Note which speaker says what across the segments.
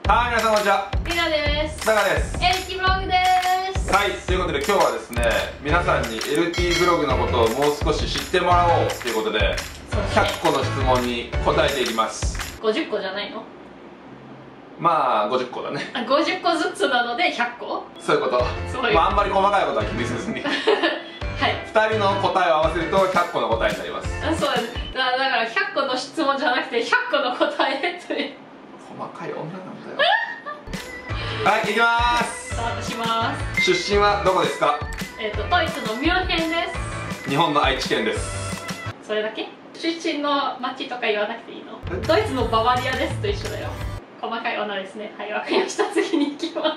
Speaker 1: はい、皆さんこんにちは。
Speaker 2: りなです。
Speaker 1: タカです。
Speaker 2: LT ブログです。
Speaker 1: はい、ということで今日はですね、皆さんに LT ブログのことをもう少し知ってもらおうということで、100個の質問に答えていきます。
Speaker 2: 50個じゃないの？
Speaker 1: まあ50個だね。
Speaker 2: 50個ずつなので100個？
Speaker 1: そういうこと。まああんまり細かいことは気にせずにはい、2人の答えを合わせると100個の答えになります。
Speaker 2: そうです。だから100個の質問じゃなくて100個の答えという。
Speaker 1: 細かい女なんだよはい、行きまーす。
Speaker 2: スタートします。
Speaker 1: 出身はどこですか？
Speaker 2: ドイツのミュンヘンです。
Speaker 1: 日本の愛知県です。
Speaker 2: それだけ？出身の町とか言わなくていいの？ドイツのババリアですと一緒だよ。細かい女ですね。はい、わかりました。次に行きます。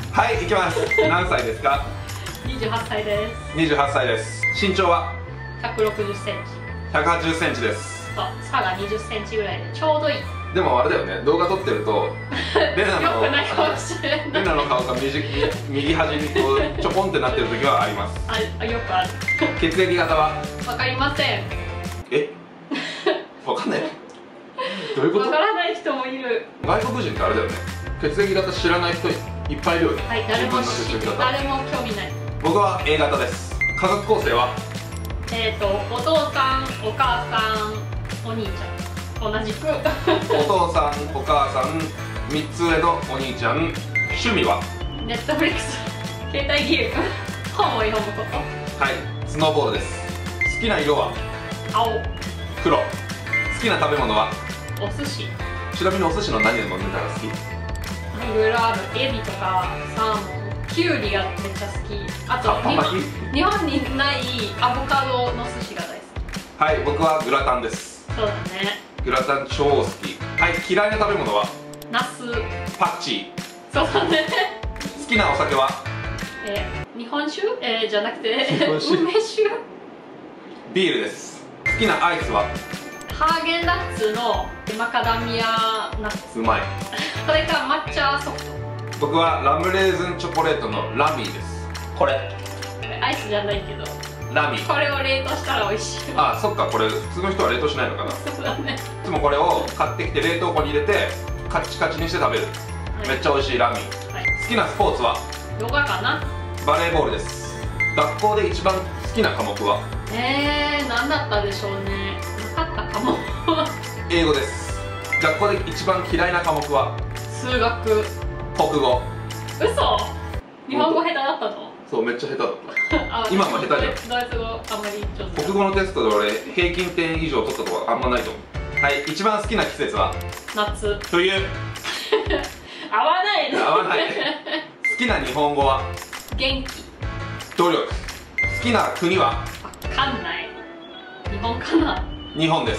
Speaker 1: はい、行きます。何歳ですか
Speaker 2: 28歳です。
Speaker 1: 28歳です。身長は
Speaker 2: 160センチ。
Speaker 1: 180センチです。
Speaker 2: そう、差が20センチぐらいでちょうどいい。
Speaker 1: でもあれだよね、動画撮ってるとレナの
Speaker 2: よくないかもしれない。
Speaker 1: レナの顔が右端にこうちょこんってなってる時はあります。
Speaker 2: よくある。
Speaker 1: 血液型は
Speaker 2: わかりません。
Speaker 1: えわかんないどういうこと？
Speaker 2: わからない人もいる。
Speaker 1: 外国人ってあれだよね、血液型知らない人いっぱいいるよね。
Speaker 2: はい、誰も興味ない。
Speaker 1: 僕は A 型です。家族構成は
Speaker 2: お父さん、お母さん、お兄ちゃん。同じく
Speaker 1: お父さん、お母さん、3つ上のお兄ちゃん。趣味は
Speaker 2: ネットフリックス、携帯ゲーム、本を読むこと。
Speaker 1: はい、スノーボードです。好きな色は
Speaker 2: 青。
Speaker 1: 黒。好きな食べ物は
Speaker 2: お寿司。
Speaker 1: ちなみにお寿司の何で飲んでたら好き？
Speaker 2: いろいろある。エビとかサーモン、キュウリがめっちゃ好き。あと日本にないアボカドの寿司が大好き。
Speaker 1: はい、僕はグラタンです。
Speaker 2: そうだね。
Speaker 1: グラタン超好き。はい、嫌いな食べ物は
Speaker 2: ナス。
Speaker 1: パクチ
Speaker 2: ー。そうだね。
Speaker 1: 好きなお酒は
Speaker 2: 日本酒じゃなくて
Speaker 1: 梅酒ビールです。好きなアイスは
Speaker 2: ハーゲンダッツのマカダミアナッツ。
Speaker 1: うまい
Speaker 2: これか抹茶ソフト。
Speaker 1: 僕はラムレーズンチョコレートのラミーです。これ
Speaker 2: アイスじゃないけど
Speaker 1: ラミー。こ
Speaker 2: れを冷凍したら美味しい。
Speaker 1: あ、そっか、これ普通の人は冷凍しないのかな。
Speaker 2: そうだね。
Speaker 1: いつもこれを買ってきて冷凍庫に入れてカチカチにして食べる、めっちゃ美味しいラミー、はい、好きなスポーツは
Speaker 2: ヨガかな。
Speaker 1: バレーボールです。学校で一番好きな科目は
Speaker 2: 何だったでしょうね。なかったかも
Speaker 1: 英語です。学校で一番嫌いな科目は
Speaker 2: 数学。
Speaker 1: 国語。
Speaker 2: 嘘。日本語下手だったの？
Speaker 1: そう、めっちゃ下手だった今も下手じゃん。
Speaker 2: ドイツ語あんまり上手。
Speaker 1: 国語のテストで俺平均点以上取ったとこあんまないと思う。はい、一番好きな季節は
Speaker 2: 夏。
Speaker 1: 冬
Speaker 2: 合わないね。
Speaker 1: 合わない好きな日本語は
Speaker 2: 元気。
Speaker 1: 努力。好きな国は
Speaker 2: わかんない。日本かな。
Speaker 1: 日本です。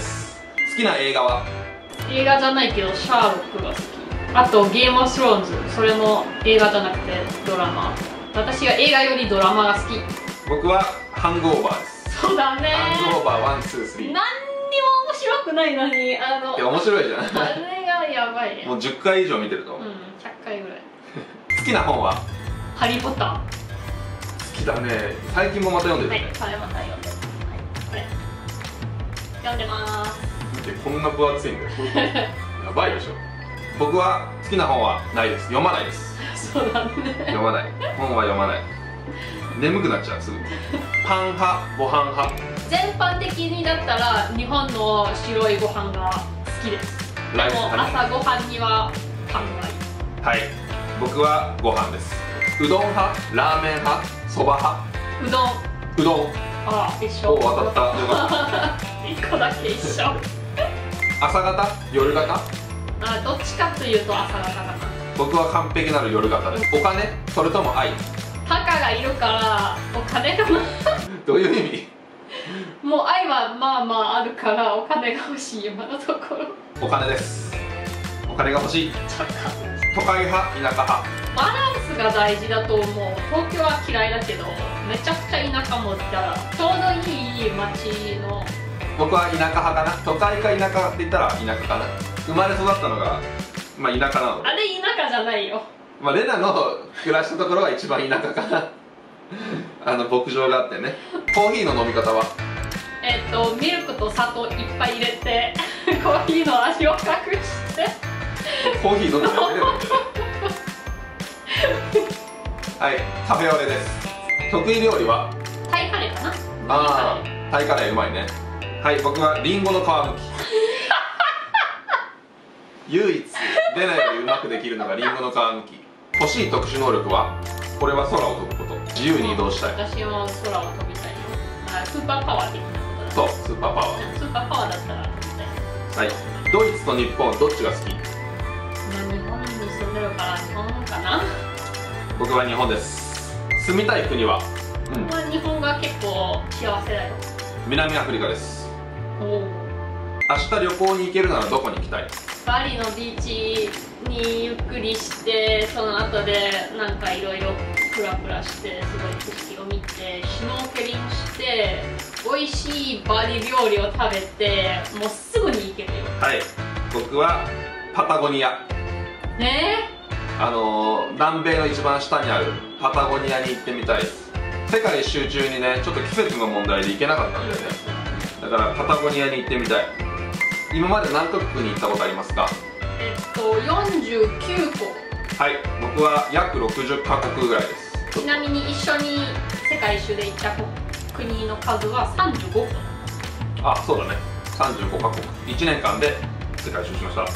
Speaker 1: 好きな映画は
Speaker 2: 映画じゃないけどシャーロックが好き。あとゲームオブスローンズ、それも映画じゃなくてドラマ。私は映画よりドラマが好き。
Speaker 1: 僕はハングオーバーです。
Speaker 2: そうだね。
Speaker 1: ハングオーバー1、2、3。
Speaker 2: 何にも面白くないのに
Speaker 1: いや面白いじゃん
Speaker 2: あれがやばいね。
Speaker 1: もう10回以上見てると思う。
Speaker 2: 100回ぐらい
Speaker 1: 好きな本は
Speaker 2: ハリー・ポッター。
Speaker 1: 好きだね。最近もまた読んでるね。
Speaker 2: はい、これまた読んでる。これ読んでまーす。
Speaker 1: 見て、こんな分厚いんだよやばいでしょ。僕は好きな本はないです。読まないです。
Speaker 2: そうだね。
Speaker 1: 読まない。本は読まない。眠くなっちゃう、すぐ。パン派、ご飯派。
Speaker 2: 全般的にだったら日本の白いご飯が好きです。でも朝ご飯にはパンがいい。
Speaker 1: はい、僕はご飯です。うどん派、ラーメン派、そば派。
Speaker 2: うどん。
Speaker 1: うどん。
Speaker 2: ああ、一緒。
Speaker 1: お、当たった。よかった
Speaker 2: 1個だけ一緒
Speaker 1: 朝方、夜型。
Speaker 2: どっちかというと朝方かな。
Speaker 1: 僕は完璧なる夜型です。お金、それとも愛。
Speaker 2: タカがいるからお金かな
Speaker 1: どういう意味？
Speaker 2: もう愛はまあまああるからお金が欲しい今のところ。
Speaker 1: お金です。お金が欲しい。都会派、田舎派。
Speaker 2: バランスが大事だと思う。東京は嫌いだけどめちゃくちゃ田舎もいたらちょうどいい街の。
Speaker 1: 僕は田舎派かな。都会か田舎って言ったら田舎かな。生まれ育ったのがまあ田舎なので。
Speaker 2: あれ田舎じゃないよ。
Speaker 1: まあレナの暮らしたところは一番田舎かな牧場があってね。コーヒーの飲み方は
Speaker 2: ミルクと砂糖いっぱい入れてコーヒーの味を隠して
Speaker 1: コーヒー飲んでやめればいいんだよ。はい、カフェオレです。得意料理は
Speaker 2: タイカレーかな。
Speaker 1: ああ、タイカレーうまいね。はい、僕はリンゴの皮むき。唯一出ないよりうまくできるのがリンゴの皮むき。欲しい特殊能力は、これは空を飛ぶこと。自由に移動したい。
Speaker 2: 私も空を飛びたいよ。スーパーパワー的なことだ。
Speaker 1: そう、スーパーパワー。
Speaker 2: スーパーパワーだったら飛びたい。
Speaker 1: はい、ドイツと日本どっちが好き？
Speaker 2: 日本に住んでるから日本かな。
Speaker 1: 僕は日本です。住みたい国は、
Speaker 2: 日本が結構幸せだよ。
Speaker 1: 南アフリカです。
Speaker 2: おお。
Speaker 1: 明日旅行に行けるならどこに行きたい？
Speaker 2: バリのビーチにゆっくりして、その後でなんかいろいろプラプラして、すごい景色を見て、シュノーケリングして、美味しいバリ料理を食べて、もうすぐに行けるよ。
Speaker 1: はい、僕はパタゴニア。南米の一番下にあるパタゴニアに行ってみたいです。世界一周中にね、ちょっと季節の問題で行けなかったんだよね。だからパタゴニアに行ってみたい。今まで何カ国に行ったことありますか
Speaker 2: ？49個。
Speaker 1: はい、僕は約60カ国ぐらいです。
Speaker 2: ちなみに一緒に世界一周で行った国の数は35個。
Speaker 1: あ、そうだね、35カ国。1年間で世界一周しました。はい、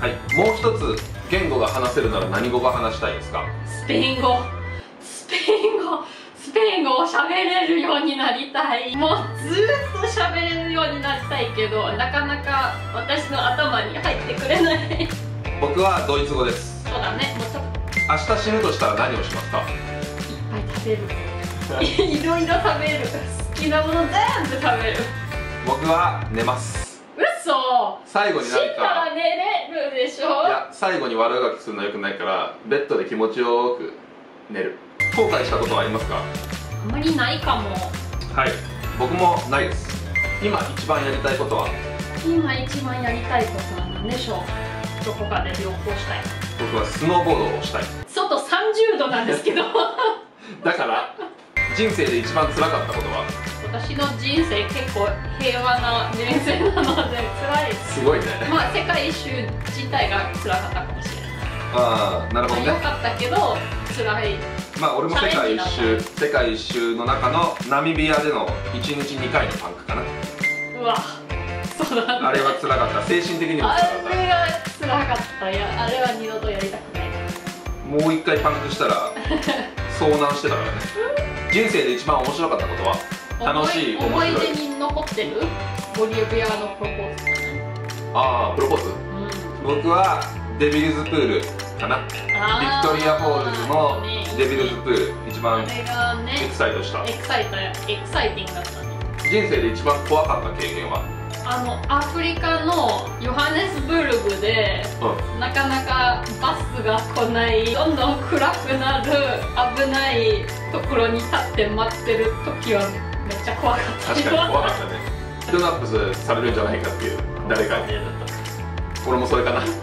Speaker 1: もう一つ言語が話せるなら何語が話したいですか？
Speaker 2: スペイン語。スペイン語を喋れるようになりたい。もうずっと喋れるようになりたいけど、なかなか私の頭に入ってくれない。
Speaker 1: 僕はドイツ語です。
Speaker 2: そうだね、もうちょっと。
Speaker 1: 明日死ぬとしたら何をしますか？
Speaker 2: いっぱい食べる。いろいろ食べる。好きなもの全部食べる。
Speaker 1: 僕は寝ます。
Speaker 2: 嘘。
Speaker 1: 最後に何か
Speaker 2: 死んだら寝れるでしょ。
Speaker 1: いや、最後に悪あがきするのはよくないから、ベッドで気持ちよく寝る。後悔したことはありますか？
Speaker 2: あんまりないかも。
Speaker 1: はい、僕もないです。今一番やりたいことは？
Speaker 2: 今一番やりたいことは何でしょう。どこかで旅行したい。
Speaker 1: 僕はスノーボードをしたい。
Speaker 2: 外30度なんですけど。
Speaker 1: だから人生で一番辛かったことは？
Speaker 2: 私の人生結構平和な人生なので辛いです。
Speaker 1: すごいね。
Speaker 2: まあ世界一周自体が辛かったかもしれない。
Speaker 1: ああ、なるほどね。
Speaker 2: 良かったけど辛い。
Speaker 1: まあ俺も世界一周の中のナミビアでの1日2回のパンクかな。
Speaker 2: うわ、そうなんだ。
Speaker 1: あれは辛かった。精神的にも辛かった。
Speaker 2: あれが辛かった。いや、あれは二度とやりたくない。
Speaker 1: もう一回パンクしたら遭難してたからね。人生で一番面白かったことは？楽しい、面白い。
Speaker 2: 思い出に残ってるボリビアのプロポーズかな。
Speaker 1: ああ、プロポーズ？僕はデビルズプールかな。ビクトリアフォールズのデビルズプール、一番エクサイトした。エクサイティングだったね。人生で一番怖かった経験は？
Speaker 2: アフリカのヨハネスブルグで、なかなかバスが来ない、どんどん暗くなる危ないところに立って待ってる時はめっちゃ怖かった。
Speaker 1: 確かに怖かったね。ヒトナップスされるんじゃないかっていう、誰かに。俺もそれかな。はい、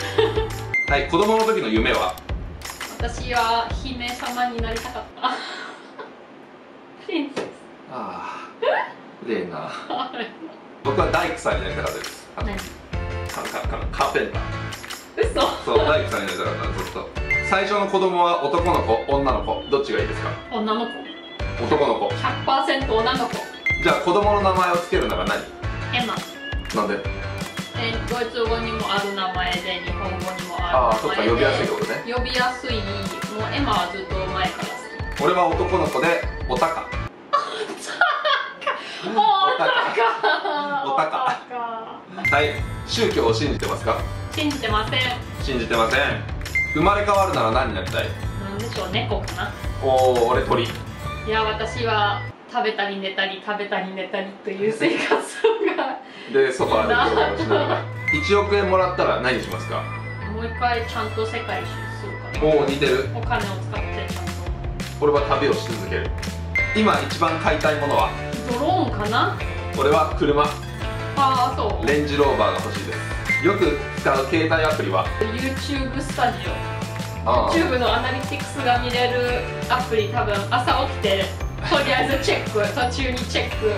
Speaker 1: 子供の時の夢は？
Speaker 2: 私は姫様になりたかった。プリンセス。
Speaker 1: ああ、レーナ。僕は大工さんになりたかったです。
Speaker 2: 何？
Speaker 1: カーペンター。
Speaker 2: 嘘。
Speaker 1: そう、大工さんになりたかった、ずっと。最初の子供は男の子、女の子、どっちがいいですか？
Speaker 2: 女の子。
Speaker 1: 男の子。
Speaker 2: 100% 女の子。
Speaker 1: じゃあ子供の名前をつけるなら何？
Speaker 2: エマ。
Speaker 1: なんで？
Speaker 2: ドイツ語にもある名前で、日本語にもある名前で。
Speaker 1: ああ、そっか、呼びやすいってことね。
Speaker 2: 呼びやすい。もうエマはずっと前から好き。
Speaker 1: 俺は男の子でおたか。
Speaker 2: おたか。
Speaker 1: はい、宗教を信じてますか？
Speaker 2: 信じてません。
Speaker 1: 信じてません。生まれ変わるなら何になりたい？
Speaker 2: なんでしょう、猫かな。
Speaker 1: おお、俺鳥。
Speaker 2: いや、私は食べたり寝たり食べたり寝たりという生活が
Speaker 1: で、ソファーでゴロゴロしながら1億円もらったら何しますか？
Speaker 2: もう一回ちゃんと世界一周するかな。
Speaker 1: おお、似てる。
Speaker 2: お金を使ってちゃんと。
Speaker 1: 俺は旅をし続ける。今一番買いたいものは？
Speaker 2: ドローンかな。
Speaker 1: 俺は車。
Speaker 2: ああ、そう。
Speaker 1: レンジローバーが欲しいです。よく使う携帯アプリは？
Speaker 2: YouTube スタジオ。YouTube のアナリティクスが見れるアプリ、多分朝起きてとりあえずチェック、途中にチェック、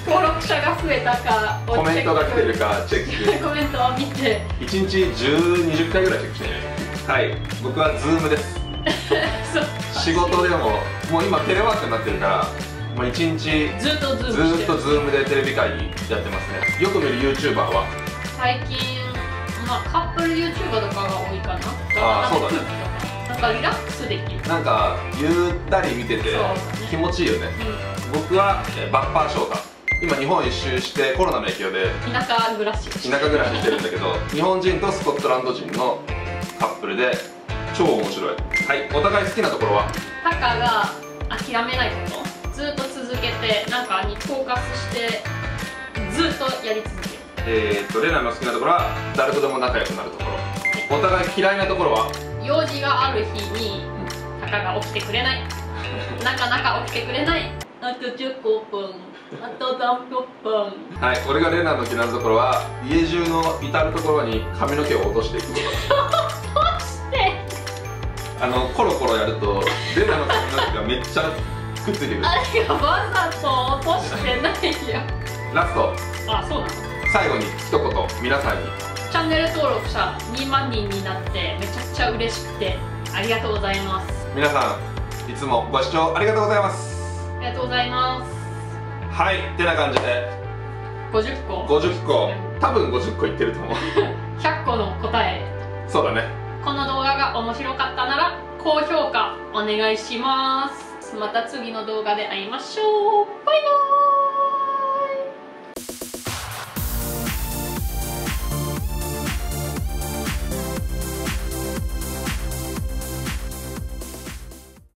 Speaker 2: 登録者が増えたか
Speaker 1: コメントが来てるかチェック
Speaker 2: コメントを見て
Speaker 1: 1日10、20回ぐらいチェックしてね。はい、僕は Zoom です仕事でももう今テレワークになってるからもう1日
Speaker 2: ずっと
Speaker 1: Zoom でテレビ会議やってますね。よく見る YouTuber は
Speaker 2: 最近、まあ、カップル YouTuber とかが多いかな。
Speaker 1: ああ、そうだね。
Speaker 2: なんかリラックスできる。
Speaker 1: なんかゆったり見てて気持ちいいよね。僕はバッパー翔太。今日本一周してコロナの影響で
Speaker 2: 田舎暮らし
Speaker 1: してるんだけど、日本人とスコットランド人のカップルで超面白い。はい、お互い好きなところは
Speaker 2: タカが諦めないこと、ずっと続けてなんかにフォーカスしてずっとやり続ける。
Speaker 1: レナの好きなところは誰とでも仲良くなるところ。お互い嫌いなところは
Speaker 2: 用事がある日にタカが起きてくれないなかなか起きてくれない。あと10分あと何分。
Speaker 1: はい、俺がレナの嫌いなところは家中の至る所に髪の毛を落としていくこと
Speaker 2: 落として
Speaker 1: コロコロやるとレナの髪の毛がめっちゃくっついてくる。
Speaker 2: あれがわざと落としてないよ。
Speaker 1: ラスト、
Speaker 2: あ、そうなの。
Speaker 1: 最後に一言皆さんに。
Speaker 2: チャンネル登録者2万人になってめちゃくちゃ嬉しくてありがとうございます。
Speaker 1: 皆さんいつもご視聴ありがとうございます。
Speaker 2: ありがとうございます。
Speaker 1: はい、ってな感じで
Speaker 2: 50個
Speaker 1: 多分50個いってると思う
Speaker 2: 100個の答え。
Speaker 1: そうだね。
Speaker 2: この動画が面白かったなら高評価お願いします。また次の動画で会いましょう。バイバーイ。